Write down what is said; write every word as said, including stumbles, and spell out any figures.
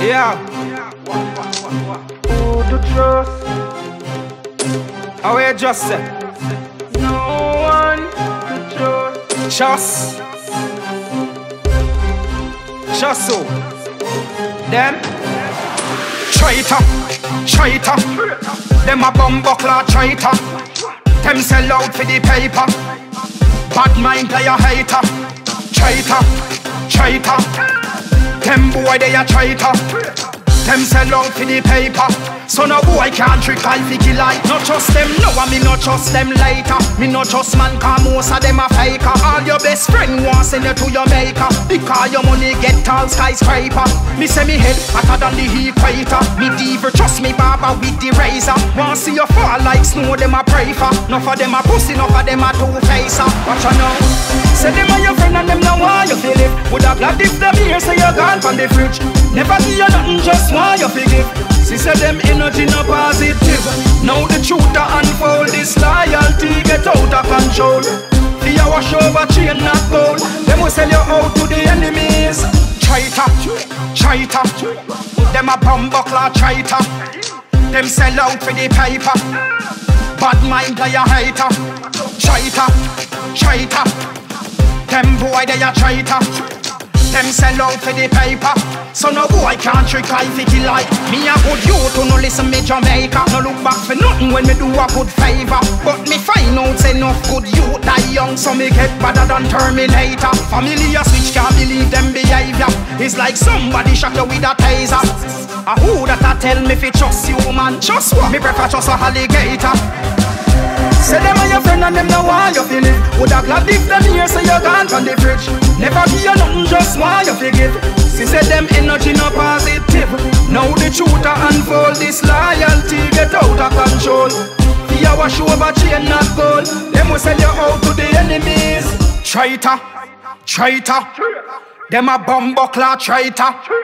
Yeah. Who to trust? How you just say? No one to trust. Trust. Trust who? Them? Traitor. Traitor. Them a bumbuckler traitor. Them sell out for the paper. Bad mind they a hater. Traitor. Traitor. Them boy they a traitor. Them sell out for the paper. So no boy can't trick I fiki like. Not trust them now and me not trust them later. Me not trust man cause most of them a faker. All your best friend want send you to your maker. Because your money get tall skyscraper. Me say me head hotter than the equator. Me diva trust me barber with the razor. Want see you fall like snow them a pray for. Enough of them a pussy, enough of them a two-facer. Watch you now. Say them are your friend and them now want you feel it. Woulda glad if them here say you gone from the fridge. Never give you nothing, just want you forgive. She said them energy no positive. Now the truth to unfold. This loyalty get out of control. The wash over chain not gold. Them will sell you out to the enemies. Traitor, traitor. Them a bumbuckler traitor. Them sell out for the paper. Bad mind they a hater. Traitor, traitor. Them boy they a traitor. Them sell out for the paper. So no boy can't trick I fiki like. Me a good youth who no listen me Jamaica. No look back for nothing when me do a good favor. But me find out enough good youth die young. So me get better than Terminator. Familiar switch can't believe them behavior. It's like somebody shot you with a taser. A who that a tell me fi trust you man. Trust what? Me prefer trust a alligator. Say them are your friend and them know why you feel it. Woulda glad if them here say you gone from the fridge. Never give you nothing, just why you forgive. She said them energy no positive. Now the truth to unfold. This loyalty get out of control. The wash over chain not gold. Them will sell you out to the enemies. Traitor, traitor. Them a bumbuckler traitor.